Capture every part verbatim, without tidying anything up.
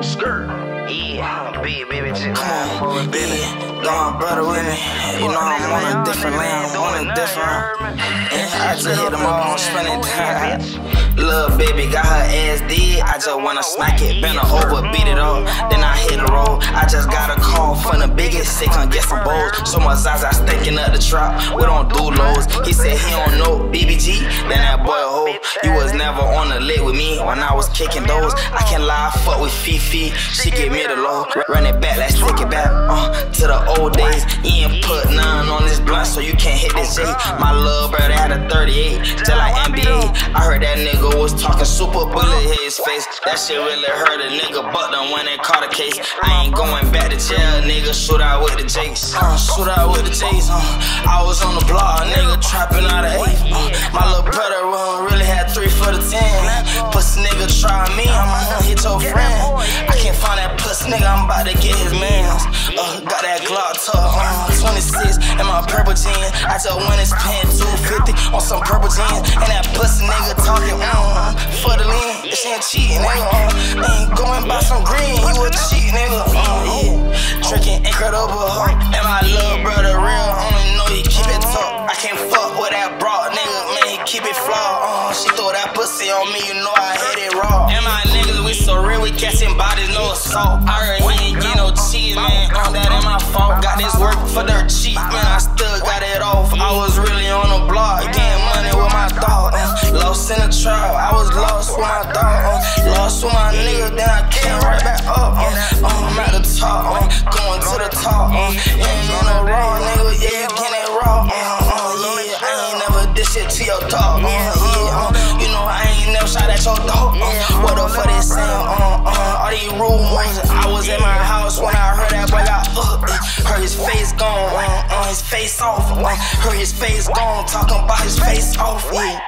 skirt. Yeah, B B G. Come on, yeah, going better with me. You know I'm on a different lane, I'm on a different. Yeah, I just hit them all, I'm spinning down. Little baby got her ass dead, I just wanna smack it, bend her over, beat it up, then I hit the roll. I just got a call from the biggest, sick on get some bowls. So much Zaza stinking up the trap, we don't do lows. He said he don't know B B G, then that boy a hoe. You was never on the lit with me when I was kicking those. I can't lie, fuck with Fifi, she give me the low. Run it back, let's take it back, uh, to the old days. You ain't put none on this blunt, so you can't hit this J. My little brother had a thirty-eight, just like N B A. I heard that nigga was talking super bullet, hit his face. That shit really hurt a nigga, but them when they caught a case. I ain't going back to jail, nigga, shoot out with the Jakes. Uh, shoot out with the Jakes, uh, I was on the block, nigga, trapping out of eight. Uh, my little brother uh, really had three for the ten. Pussy nigga try me, I'ma hit your friend. I can't find that pussy nigga, I'm about to get his mans. Uh, got that Glock tuck, uh, twenty-six in my purple jeans. I just went and spent two fifty on some purple jeans. And that pussy nigga talking, uh, for the lean. She ain't cheating, nigga. Uh, ain't going by some green, you a cheat, nigga. Uh, yeah. Drinking incredible, uh, and my little brother real, only know he keep it tough. I can't fuck with that broad, nigga, man, he keep it flawed. Uh, she throw that pussy on me, you know I hit it raw. And my niggas, we so real, we catching bodies, no assault. I heard he ain't get no cheese, man, uh, that ain't my fault. Got this work for dirt cheap, man, I still got it off. I was really on the block, getting money with my dog. Uh, lost in the trap, I was lost with my dog. Uh, lost with my nigga, then I came right back up. Uh, uh, I'm at the top, uh, going to the top. Uh, you ain't on the raw, nigga, yeah, you getting it raw. Uh, uh, yeah, I ain't never dish shit to your dog. Uh, yeah, uh, you know I ain't never shot at your dog. Uh, what up for this sound? Uh, uh, all these rumors. I was in my house when I heard that boy got uh, uh, heard his face gone, uh, uh, his face off. Uh, heard his face gone, talking about his face off. Yeah.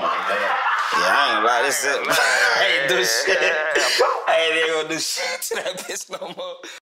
Yeah, I ain't about this shit. I ain't do shit. I ain't gonna do shit to that bitch no more.